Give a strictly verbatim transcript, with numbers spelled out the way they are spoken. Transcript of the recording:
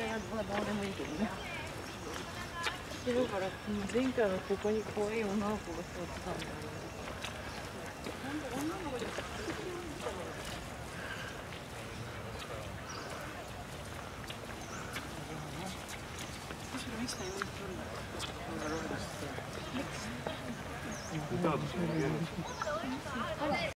やつはどうでもいいけどね。だから前回はここに可愛い女の子が座ってたんだよね。女の子で歌うと